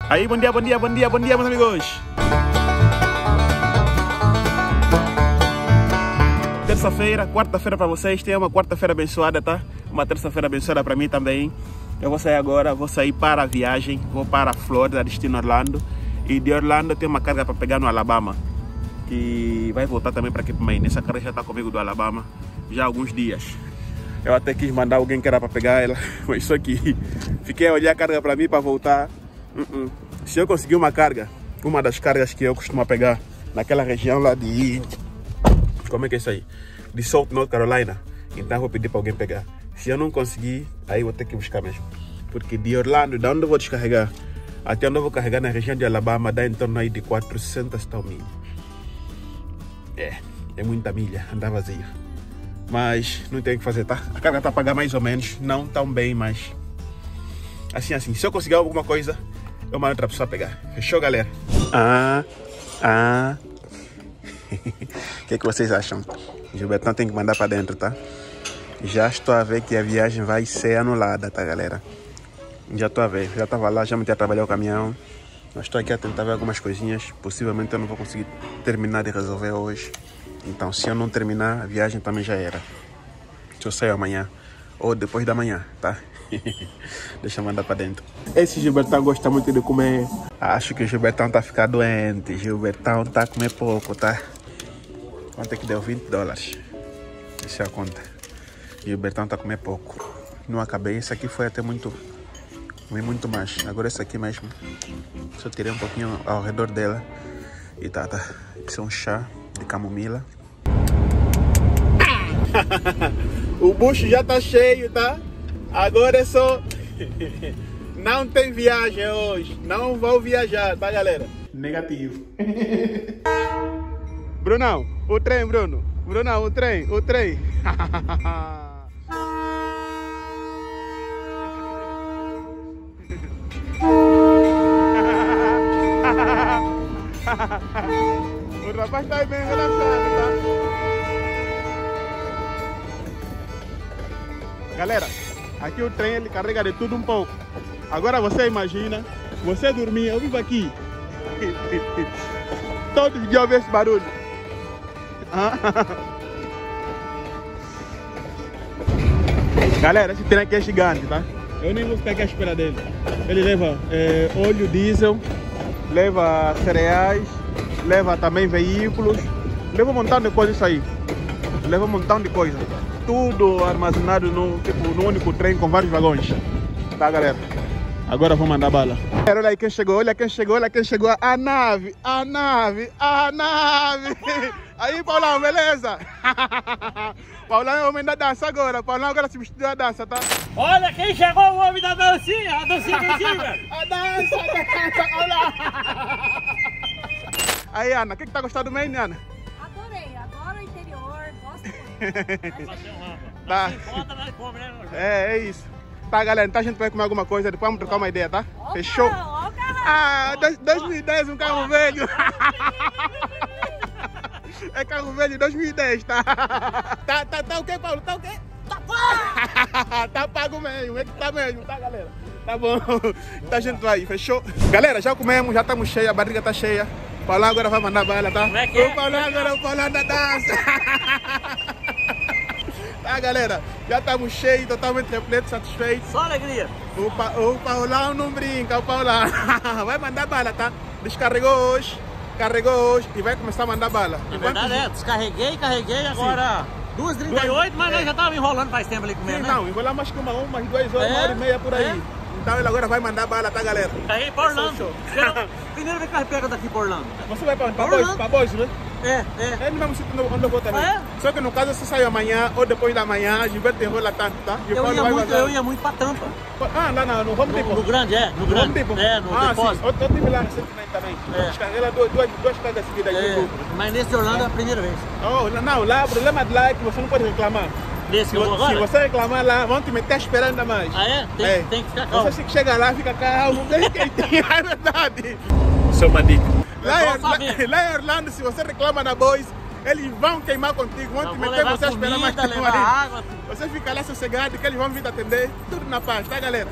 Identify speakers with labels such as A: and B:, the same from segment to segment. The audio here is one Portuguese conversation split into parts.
A: Aí, bom dia, meus amigos. Terça-feira, quarta-feira para vocês. Tenha uma quarta-feira abençoada, tá? Uma terça-feira abençoada para mim também. Eu vou sair agora, vou sair para a viagem. Vou para a Flórida, destino Orlando. E de Orlando eu tenho uma carga para pegar no Alabama, que vai voltar também para aqui para Maine. Essa carga já está comigo do Alabama já há alguns dias. Eu até quis mandar alguém que era para pegar ela, mas só que fiquei a olhar a carga para mim para voltar. Se eu conseguir uma carga, uma das cargas que eu costumo pegar naquela região lá de... Como é que é isso aí? De South North Carolina. Então eu vou pedir para alguém pegar. Se eu não conseguir, aí eu vou ter que buscar mesmo. Porque de Orlando, da onde eu vou descarregar, até onde eu vou carregar na região de Alabama, dá em torno aí de 400 tal milhas. É muita milha, andar vazia. Mas não tem o que fazer, tá? A carga tá a pagar mais ou menos, não tão bem, mas... Assim, se eu conseguir alguma coisa, eu mando outra pessoa pegar. Fechou, galera? O que vocês acham? Gilbertão tem que mandar para dentro, tá? Já estou a ver que a viagem vai ser anulada, tá, galera? Já estou a ver. Já estava lá, já me tinha trabalhado o caminhão. Mas estou aqui a tentar ver algumas coisinhas. Possivelmente eu não vou conseguir terminar de resolver hoje. Então, se eu não terminar, a viagem também já era. Se eu sair amanhã ou depois da manhã, tá? Deixa eu mandar para dentro. Esse Gilbertão gosta muito de comer. Acho que o Gilbertão tá ficando doente. Gilbertão tá a comer pouco, tá? Quanto é que deu? $20. Essa é a conta. Gilbertão tá a comer pouco. Não acabei. Esse aqui foi até muito... Comi muito mais. Agora esse aqui mesmo. Só tirei um pouquinho ao redor dela. E tá. Isso é um chá de camomila. O bucho já tá cheio, tá? Agora é só... Não tem viagem hoje. Não vou viajar, tá, galera? Negativo. Brunão, o trem, Bruno. Brunão, o trem. O rapaz tá bem relaxado, tá? Galera, aqui o trem ele carrega de tudo um pouco. Agora você imagina, você dormir, eu vivo aqui. Todos os dias eu ouço esse barulho. Galera, esse trem aqui é gigante, tá? Eu nem vou ficar aqui à espera dele. Ele leva óleo diesel, leva cereais, leva também veículos, leva um montão de coisa isso aí. Leva um montão de coisa. Tudo armazenado no único trem com vários vagões. Tá, galera? Agora vou mandar bala. Olha aí quem chegou, olha quem chegou. A nave. Aí, Paulão, beleza? Paulão é o homem da dança agora. Paulão agora se vestiu da dança, tá?
B: Olha quem chegou, o homem da dancinha. A dancinha quem chega?
A: A dança, olha. Aí, Ana, o que tá gostando do Maine, Ana?
C: Adorei, adoro o interior, gosto muito.
A: Tá. É isso. Tá, galera, então a gente vai comer alguma coisa, depois vamos trocar uma ideia, tá?
C: Opa,
A: fechou?
C: Ó,
A: 2010, um carro velho. É carro velho de 2010, tá? Tá o quê, Paulo? Tá o quê? Tá pago! Tá pago mesmo, é que tá mesmo, tá, galera? Tá bom. Então a gente vai, fechou? Galera, já comemos, já estamos cheios, a barriga tá cheia. O Paulão agora vai mandar bala, tá?
B: Como é que é?
A: O Paulão agora, o Paulão da dança. Tá, galera? Já estamos cheios, totalmente repletos, satisfeitos.
B: Só alegria.
A: O Paulão não brinca, o Paulão. Vai mandar bala, tá? Descarregou hoje, carregou hoje e vai começar a mandar bala.
B: Na verdade descarreguei, carreguei, agora 2h38, mas nós já estávamos enrolando faz tempo ali comendo, né?
A: Não, enrolamos acho que umas 2 horas, 1h30 por aí. Então ele agora vai mandar bala, tá, galera?
B: Aí pra Orlando. Primeiro vez que nós pega daqui pra Orlando.
A: Você vai pra onde? Pra Boise, né?
B: É
A: no mesmo sítio onde eu vou também. Só que no caso você sai amanhã ou depois da manhã, Gilberto enrola tanto, tá?
B: Eu ia muito pra Tampa.
A: Lá no Home Depot.
B: No grande, no grande.
A: Home Depot.
B: No depósito.
A: Eu tive lá recentemente também. Descarreguei lá duas cargas seguidas aqui.
B: Mas nesse de Orlando é a primeira vez.
A: Não, lá o problema de lá é que você não pode reclamar.
B: Desse que eu vou agora?
A: Se você reclamar lá, vão te meter a esperar ainda mais.
B: Tem que ficar calmo.
A: Você que chega lá, fica calmo, bem quentinho, é verdade. Isso é uma dica. Lá em Orlando, se você reclama na Boise, eles vão queimar contigo, vão te meter você a esperar mais tempo aí. Você fica lá sossegado que eles vão vir te atender, tudo na paz, tá, galera?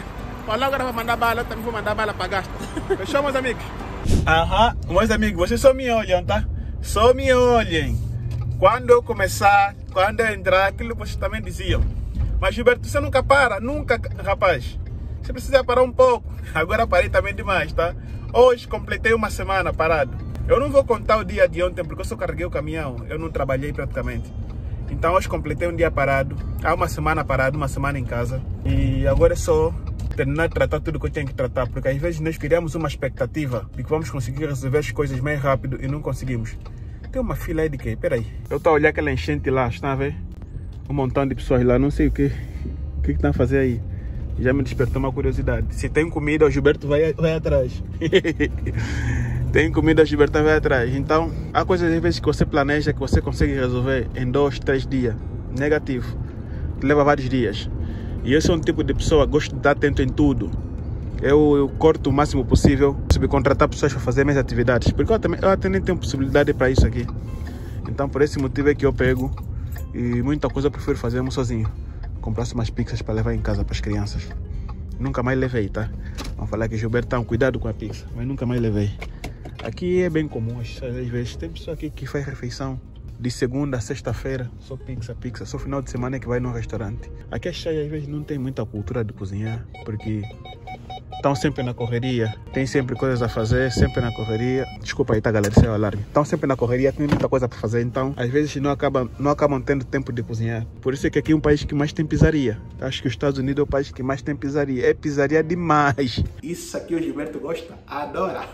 A: Olha, agora vai mandar bala, eu também vou mandar bala para gasto. Fechou, meus amigos? Aham, meus amigos, vocês só me olham, tá? Só me olhem. Quando eu começar, quando eu entrar, aquilo que vocês também diziam. Mas Gilberto, você nunca para, nunca, rapaz. Você precisa parar um pouco. Agora parei também demais, tá? Hoje completei uma semana parado. Eu não vou contar o dia de ontem, porque eu só carreguei o caminhão. Eu não trabalhei praticamente. Então hoje completei um dia parado. Há uma semana parado, uma semana em casa. E agora é só terminar de tratar tudo que eu tenho que tratar. Porque às vezes nós criamos uma expectativa de que vamos conseguir resolver as coisas mais rápido e não conseguimos. Tem uma fila aí de quê? Peraí. Eu estou a olhar aquela enchente lá, está a ver? Um montão de pessoas lá, não sei o que estão a fazer aí. Já me despertou uma curiosidade. Se tem comida, o Gilberto vai atrás. Tem comida, o Gilberto vai atrás. Então, há coisas às vezes que você planeja que você consegue resolver em 2, 3 dias. Negativo. Leva vários dias. E eu sou um tipo de pessoa que gosto de estar atento em tudo. Eu corto o máximo possível, subcontratar pessoas para fazer minhas atividades. Porque eu até nem tenho possibilidade para isso aqui. Então, por esse motivo é que eu pego. E muita coisa eu prefiro fazer sozinho. Comprasse umas pizzas para levar em casa para as crianças. Nunca mais levei, tá? Vamos falar que Gilberto tá um cuidado com a pizza, mas nunca mais levei. Aqui é bem comum, às vezes tem pessoa aqui que faz refeição de segunda a sexta-feira, só pizza, só final de semana é que vai no restaurante. Aqui as pessoas às vezes não tem muita cultura de cozinhar, porque estão sempre na correria, tem sempre coisas a fazer, sempre na correria. Desculpa aí, tá, galera, esse é o alarme. Estão sempre na correria, tem muita coisa para fazer, então às vezes não acabam tendo tempo de cozinhar. Por isso é que aqui é um país que mais tem pizzaria. Acho que os Estados Unidos é o país que mais tem pizzaria. É pizzaria demais. Isso aqui o Gilberto gosta, adora.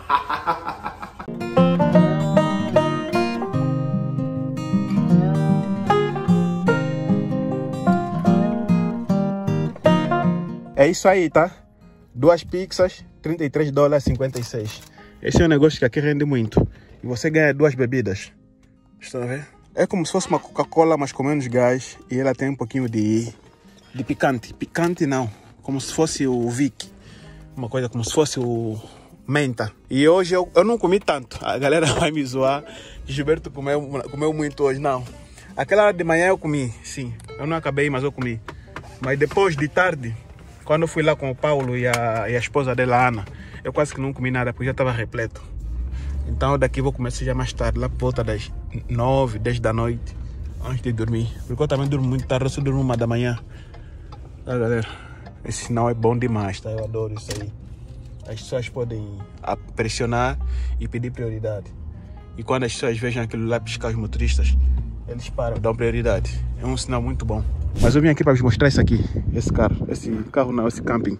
A: É isso aí, tá? 2 pizzas, $33,56. Esse é um negócio que aqui rende muito. E você ganha 2 bebidas. Estão a ver? É como se fosse uma Coca-Cola, mas com menos gás. E ela tem um pouquinho de picante. Picante não. Como se fosse o Vic. Uma coisa como se fosse o menta. E hoje eu não comi tanto. A galera vai me zoar. Gilberto comeu muito hoje. Não. Aquela hora de manhã eu comi, sim. Eu não acabei, mas eu comi. Mas depois de tarde, quando eu fui lá com o Paulo e a esposa dela, Ana, eu quase que não comi nada, porque já estava repleto. Então daqui vou comer já mais tarde, lá por volta das 9, 10 da noite, antes de dormir. Porque eu também durmo muito tarde, eu só durmo 1 da manhã. Tá, galera? Esse sinal é bom demais, tá? Eu adoro isso aí. As pessoas podem pressionar e pedir prioridade. E quando as pessoas vejam aquilo lá piscar os motoristas, eles param, dão prioridade. É um sinal muito bom. Mas eu vim aqui para vos mostrar isso aqui, esse carro não, esse camping,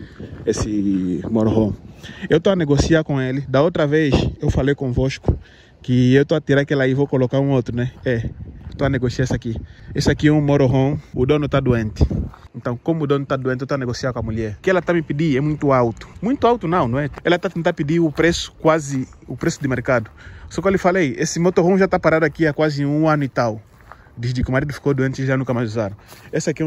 A: esse motorhome. Eu estou a negociar com ele. Da outra vez eu falei convosco que eu estou a tirar aquele aí e vou colocar um outro, né? Estou a negociar esse aqui. Esse aqui é um motorhome, o dono está doente. Então, como o dono está doente, eu estou a negociar com a mulher. O que ela está me pedindo é muito alto. Muito alto não é? Ela está a tentar pedir o preço, quase o preço de mercado. Só que eu lhe falei, esse motorhome já está parado aqui há quase 1 ano e tal. Desde que o marido ficou doente e já nunca mais usaram. Esse aqui é um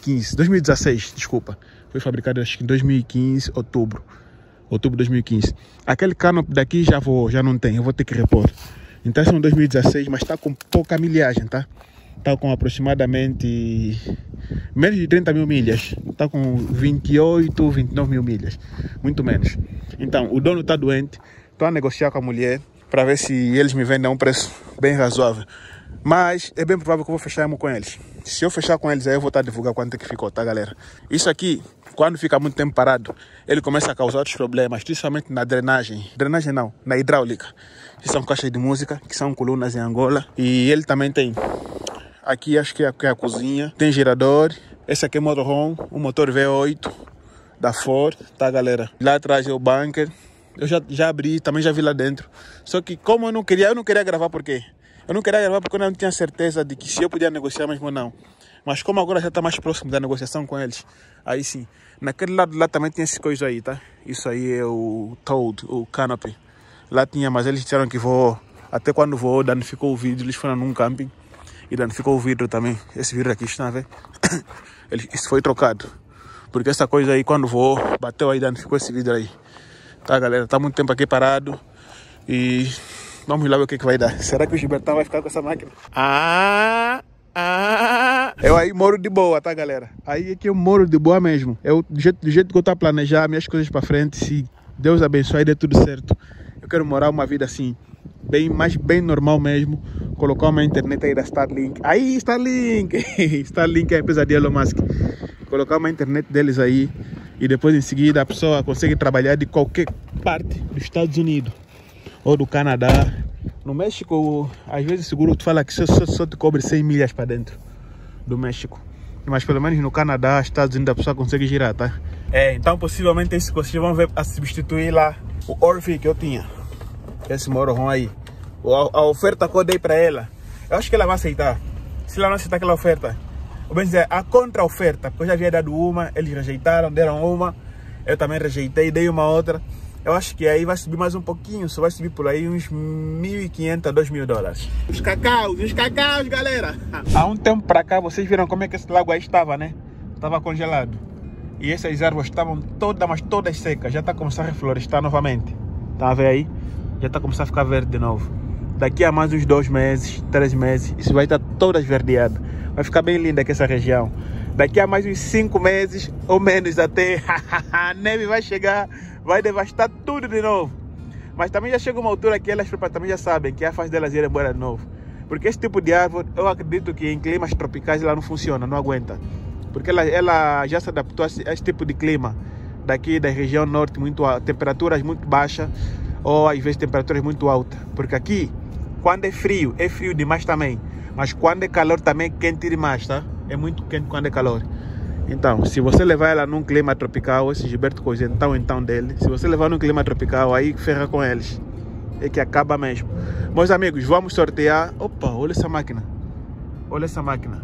A: 2016, desculpa. Foi fabricado acho que em 2015, outubro de 2015. Aquele canopy daqui já não tem, eu vou ter que repor. Então esse é um 2016, mas está com pouca milhagem, tá? Está com aproximadamente menos de 30 mil milhas. Está com 28, 29 mil milhas. Muito menos. Então, o dono está doente. Estou a negociar com a mulher para ver se eles me vendem a um preço bem razoável. Mas é bem provável que eu vou fechar com eles. Se eu fechar com eles, aí eu vou estar a divulgar quanto é que ficou, tá, galera? Isso aqui, quando fica muito tempo parado, ele começa a causar outros problemas, principalmente na drenagem. Drenagem não, na hidráulica. Que são caixas de música, que são colunas em Angola. E ele também tem. Aqui acho que é a cozinha. Tem gerador. Esse aqui é o motorhome, um motor V8 da Ford, tá, galera? Lá atrás é o bunker. Eu já abri, também já vi lá dentro. Só que como eu não queria gravar, por quê? Eu não queria gravar porque eu não tinha certeza de que se eu podia negociar mesmo ou não. Mas como agora já está mais próximo da negociação com eles, aí sim. Naquele lado lá também tem esse coisa aí, tá? Isso aí é o Toad, o Canopy. Lá tinha, mas eles disseram que voou. Até quando voou, danificou o vidro. Eles foram num camping e danificou o vidro também. Esse vidro aqui, está a ver? Isso foi trocado. Porque essa coisa aí, quando voou, bateu aí, danificou esse vidro aí. Tá, galera? Tá muito tempo aqui parado. E vamos lá ver o que vai dar. Será que o Gilbertão vai ficar com essa máquina? Ah, Eu aí moro de boa, tá, galera? Aí é que eu moro de boa mesmo. Eu, do jeito que eu tô a planejar minhas coisas pra frente, se Deus abençoar e der tudo certo, eu quero morar uma vida assim, bem normal mesmo. Colocar uma internet aí da Starlink. Aí, Starlink! Starlink é a empresa de Elon Musk. Colocar uma internet deles aí e depois em seguida a pessoa consegue trabalhar de qualquer parte dos Estados Unidos ou do Canadá. No México, às vezes o seguro te fala que só te cobre 100 milhas para dentro do México. Mas pelo menos no Canadá, Estados Unidos, a pessoa consegue girar, tá? Então possivelmente esse que vocês vão ver a substituir lá o Orphe que eu tinha. Esse motorhome aí. A oferta que eu dei para ela, eu acho que ela vai aceitar. Se ela não aceitar aquela oferta, eu vou dizer a contra-oferta, porque eu já havia dado uma, eles rejeitaram, deram uma, eu também rejeitei, dei uma outra. Eu acho que aí vai subir mais um pouquinho, só vai subir por aí uns 1.500 a 2.000 dólares. Os cacaus, galera! Há um tempo para cá, vocês viram como é que esse lago aí estava, né? Estava congelado. E essas árvores estavam todas secas, já está começando a reflorestar novamente. Tá a ver aí? Já está começando a ficar verde de novo. Daqui a mais uns 2 meses, 3 meses, isso vai estar toda esverdeado. Vai ficar bem linda aqui essa região. Daqui a mais uns 5 meses ou menos até, a neve vai chegar, vai devastar tudo de novo. Mas também já chega uma altura que elas também já sabem que é a fase delas ir embora de novo. Porque esse tipo de árvore, eu acredito que em climas tropicais ela não funciona, não aguenta. Porque ela já se adaptou a esse tipo de clima. Daqui da região norte, temperaturas muito baixas ou às vezes temperaturas muito altas. Porque aqui, quando é frio demais também. Mas quando é calor também é quente demais, tá? É muito quente quando é calor. Então, se você levar ela num clima tropical, esse Gilberto Coisentão dele, se você levar num clima tropical, aí ferra com eles. É que acaba mesmo. Meus amigos, vamos sortear. Opa, olha essa máquina. Olha essa máquina.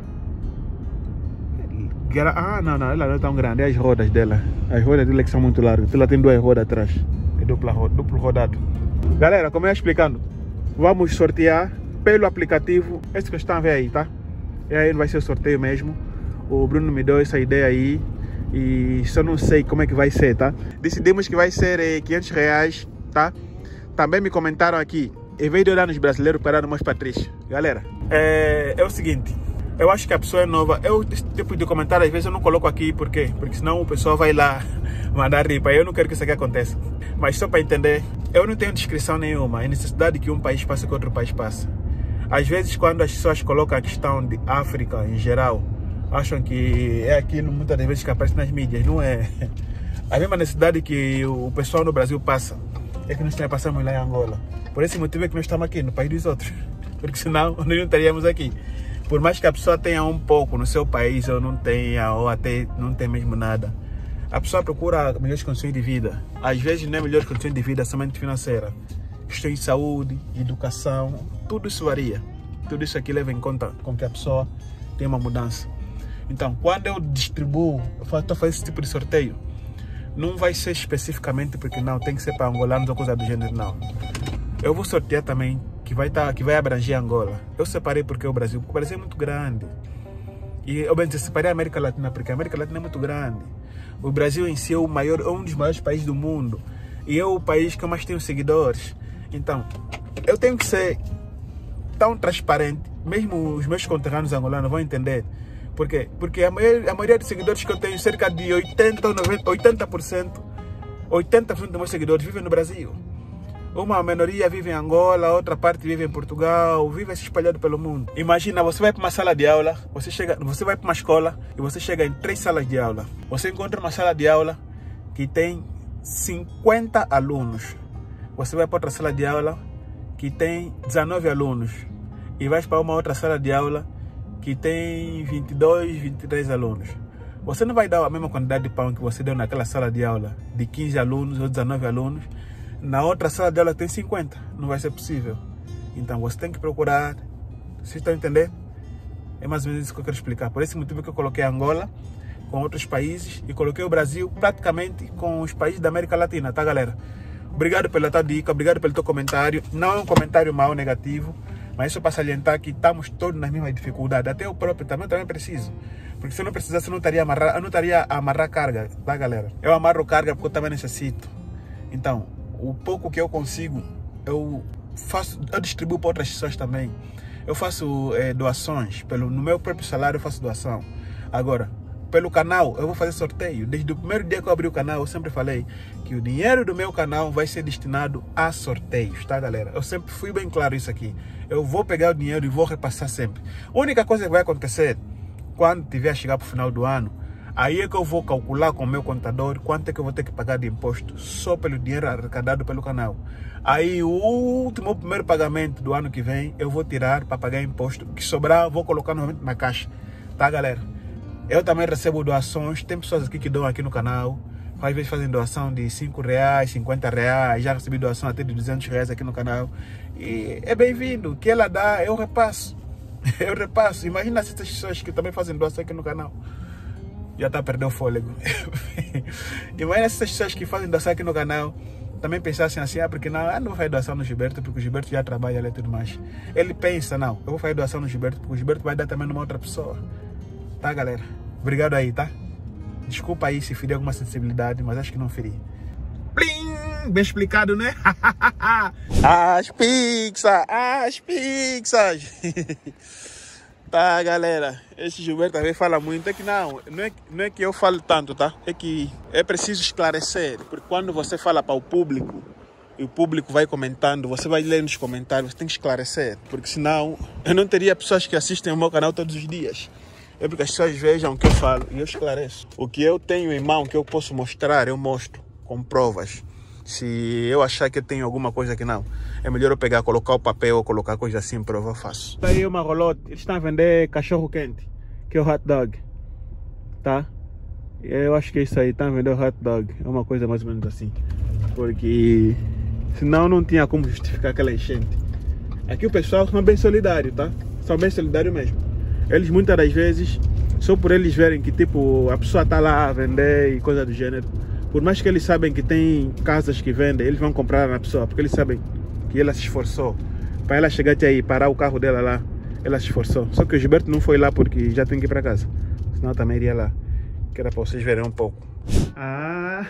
A: Não, ela não é tão grande. É as rodas dela. As rodas dela que são muito largas. Ela tem 2 rodas atrás. É duplo rodado. Galera, como eu ia explicando, vamos sortear pelo aplicativo. Esse que vocês estão a ver aí, tá? E aí não vai ser o sorteio mesmo. O Bruno me deu essa ideia aí e só não sei como é que vai ser, tá? Decidimos que vai ser R$500, tá? Também me comentaram aqui, em vez de olhar nos brasileiros, para nos patrícios. Galera, é o seguinte, eu acho que a pessoa é nova. Esse tipo de comentário às vezes eu não coloco aqui, por quê? Porque senão o pessoal vai lá mandar ripa. Eu não quero que isso aqui aconteça. Mas só para entender, eu não tenho descrição nenhuma. É necessidade que um país passe que outro país passa. Às vezes quando as pessoas colocam a questão de África em geral, acham que é aquilo muitas das vezes que aparece nas mídias. Não é. A mesma necessidade que o pessoal no Brasil passa é que nós também passamos lá em Angola. Por esse motivo é que nós estamos aqui no país dos outros. Porque senão nós não estaríamos aqui. Por mais que a pessoa tenha um pouco no seu país ou não tenha, ou até não tenha mesmo nada, a pessoa procura melhores condições de vida. Às vezes não é melhores condições de vida somente financeira. Questões de saúde, educação, tudo isso varia. Tudo isso aqui leva em conta com que a pessoa tenha uma mudança. Então, quando eu distribuo, estou fazendo esse tipo de sorteio, não vai ser especificamente porque não, tem que ser para angolanos ou coisa do gênero, não. Eu vou sortear também que vai abranger Angola. Eu separei porque o Brasil é muito grande. E eu separei a América Latina porque a América Latina é muito grande. O Brasil em si é um dos maiores países do mundo. E é o país que eu mais tenho seguidores. Então, eu tenho que ser tão transparente, mesmo os meus conterrâneos angolanos vão entender. Por quê? Porque a maioria dos seguidores que eu tenho, cerca de 80% dos meus seguidores vivem no Brasil. Uma minoria vive em Angola, outra parte vive em Portugal, vive espalhado pelo mundo. Imagina, você vai para uma sala de aula, você vai para uma escola e você chega em 3 salas de aula. Você encontra uma sala de aula que tem 50 alunos. Você vai para outra sala de aula que tem 19 alunos. E vai para uma outra sala de aula que tem 22, 23 alunos. Você não vai dar a mesma quantidade de pão que você deu naquela sala de aula de 15 alunos ou 19 alunos. Na outra sala de aula tem 50. Não vai ser possível. Então você tem que procurar. Vocês estão entendendo? É mais ou menos isso que eu quero explicar. Por esse motivo que eu coloquei Angola com outros países e coloquei o Brasil praticamente com os países da América Latina, tá, galera? Obrigado pela tua dica, obrigado pelo teu comentário. Não é um comentário mau, negativo, mas isso para salientar que estamos todos nas mesmas dificuldades. Até eu próprio também preciso. Porque se eu não precisasse, eu não estaria a amarrar carga, tá, galera? Eu amarro carga porque eu também necessito. Então, o pouco que eu consigo, eu distribuo para outras pessoas também. eu faço doações. No meu próprio salário eu faço doação. Agora, pelo canal, eu vou fazer sorteio. Desde o primeiro dia que eu abri o canal, eu sempre falei que o dinheiro do meu canal vai ser destinado a sorteios, tá, galera? Eu sempre fui bem claro isso aqui. Eu vou pegar o dinheiro e vou repassar sempre. A única coisa que vai acontecer, quando tiver a chegar para o final do ano, aí é que eu vou calcular com o meu contador quanto é que eu vou ter que pagar de imposto só pelo dinheiro arrecadado pelo canal. Aí o primeiro pagamento do ano que vem, eu vou tirar para pagar imposto. O que sobrar, eu vou colocar novamente na caixa, tá, galera? Eu também recebo doações, tem pessoas aqui que doam aqui no canal, às vezes fazem doação de R$5, R$50, já recebi doação até de R$200 aqui no canal. E é bem-vindo, o que ela dá, eu repasso. Eu repasso. Imagina essas pessoas que também fazem doação aqui no canal. Já está a perder o fôlego. Imagina essas pessoas que fazem doação aqui no canal, também pensassem assim, porque não vou fazer doação no Gilberto, porque o Gilberto já trabalha ali e tudo mais. Ele pensa, não, eu vou fazer doação no Gilberto, porque o Gilberto vai dar também numa outra pessoa. Tá, galera? Obrigado aí, tá? Desculpa aí se feri alguma sensibilidade, mas acho que não feri. Plim! Bem explicado, né? As pizzas! Tá, galera? Esse Gilberto também fala muito. É que não é que eu falo tanto, tá? É que é preciso esclarecer. Porque quando você fala para o público, e o público vai comentando, você vai ler nos comentários, você tem que esclarecer. Porque senão, eu não teria pessoas que assistem o meu canal todos os dias. É porque as pessoas vejam o que eu falo e eu esclareço. O que eu tenho em mão, que eu posso mostrar, eu mostro com provas. Se eu achar que eu tenho alguma coisa que não, é melhor eu pegar, colocar o papel ou colocar coisa assim, prova eu faço. Tá aí uma rolote, eles estão a vender cachorro quente, que é o hot dog, tá? Eu acho que é isso aí, estão a vender o hot dog, é uma coisa mais ou menos assim. Porque senão não tinha como justificar aquela enchente. Aqui o pessoal são bem solidários, tá? São bem solidários mesmo. Eles muitas das vezes, só por eles verem que tipo, a pessoa está lá a vender e coisa do gênero, por mais que eles sabem que tem casas que vendem, eles vão comprar na pessoa, porque eles sabem que ela se esforçou. Para ela chegar até aí, parar o carro dela lá, ela se esforçou. Só que o Gilberto não foi lá porque já tem que ir para casa. Senão também iria lá, que era para vocês verem um pouco. Ah!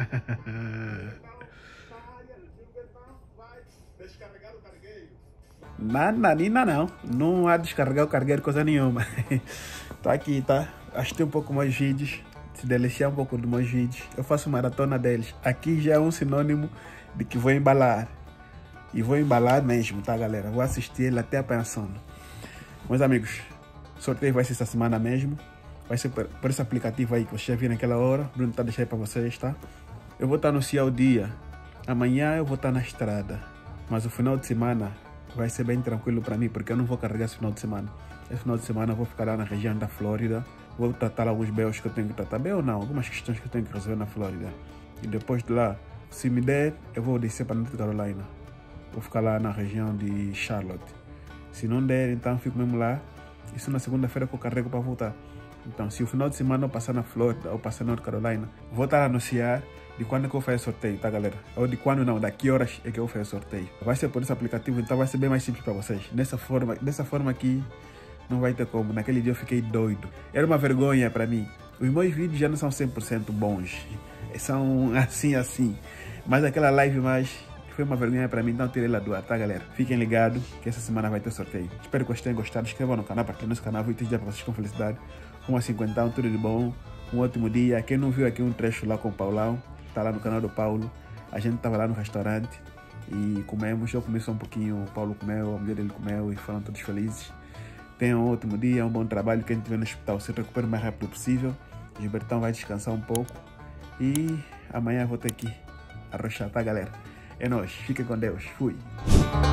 A: Nananina não há descarregar o cargueiro coisa nenhuma. Tá aqui, tá? Assistir um pouco mais vídeos, se deliciar um pouco dos meus vídeos. Eu faço maratona deles. Aqui já é um sinônimo de que vou embalar. E vou embalar mesmo, tá, galera? Vou assistir ele até apanhar sono. Meus amigos, o sorteio vai ser essa semana mesmo. Vai ser por esse aplicativo aí que vocês já viram naquela hora. O Bruno tá deixando aí pra vocês, tá? Eu vou estar anunciando o dia. Amanhã eu vou estar na estrada. Mas o final de semana vai ser bem tranquilo para mim, porque eu não vou carregar esse final de semana. Esse final de semana eu vou ficar lá na região da Flórida. Vou tratar alguns B.O.s que eu tenho que tratar. B.O. não, algumas questões que eu tenho que resolver na Flórida. E depois de lá, se me der, eu vou descer para North Carolina. Vou ficar lá na região de Charlotte. Se não der, então fico mesmo lá. Isso na segunda-feira que eu carrego para voltar. Então, se o final de semana eu passar na Flórida ou passar na North Carolina, vou estar a anunciar de quando é que eu vou fazer sorteio, tá, galera? Ou de quando não, daqui horas é que eu vou fazer sorteio. Vai ser por esse aplicativo, então vai ser bem mais simples para vocês. Dessa forma aqui, não vai ter como. Naquele dia eu fiquei doido. Era uma vergonha para mim. Os meus vídeos já não são 100% bons. São assim. Mas aquela live mais foi uma vergonha para mim, então tirei ela do ar, tá, galera? Fiquem ligados que essa semana vai ter sorteio. Espero que vocês tenham gostado. Inscrevam no canal, partilhem nosso canal. Vou te dizer para vocês com felicidade. 1h50, tudo de bom. Um ótimo dia. Quem não viu aqui um trecho lá com o Paulão, tá lá no canal do Paulo. A gente tava lá no restaurante e comemos. Eu comi só um pouquinho, o Paulo comeu, a mulher dele comeu e foram todos felizes. Tenham um ótimo dia, um bom trabalho. Quem estiver no hospital, se recupere o mais rápido possível. O Gilbertão vai descansar um pouco. E amanhã vou ter que arrochar, tá, galera? É nóis. Fiquem com Deus. Fui.